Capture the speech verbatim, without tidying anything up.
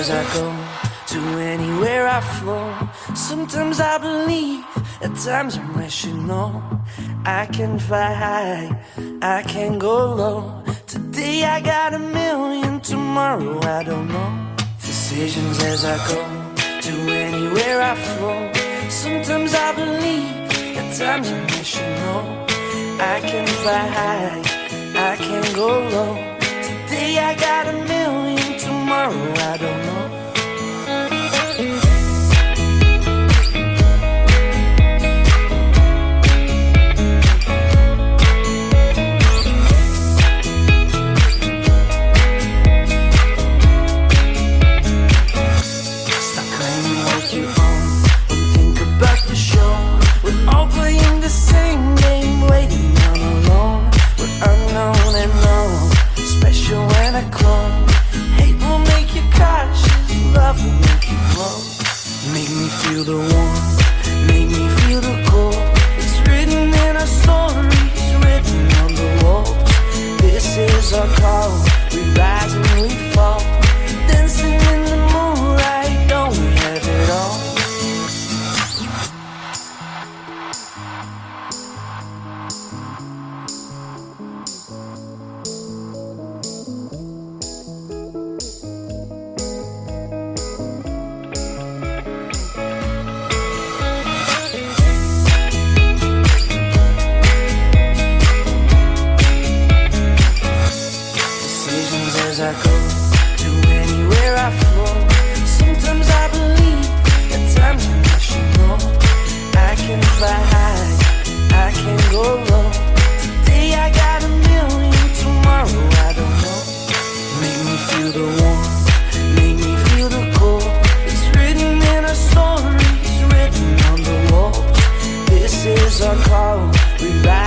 as I go, to anywhere I flow. Sometimes I believe, at times I'm rational. I can fly high, I can go low. Today I got a million, tomorrow I don't know. Decisions as I go, to anywhere I flow. Sometimes I believe, at times I'm rational. I can fly high, I can go low. Today I got a million, tomorrow I don't know. Stop claiming what you own, don't think about the show. We're all playing the same game, waiting on alone. We're unknown and known, special when I clone. Hate will make you cautious, love will make you glow. Make me feel the warmth, make me feel the cold. It's written in our stories, written on the walls. This is our call, we rise and we fall. Dancing in the moonlight, don't we have it all? As I go, to anywhere I flow. Sometimes I believe, at times I'm rational. I can fly high, I can go low. Today I got a million, tomorrow I don't know. Make me feel the warmth, make me feel the cold. It's written in our stories, written on the walls. This is our call, we rise.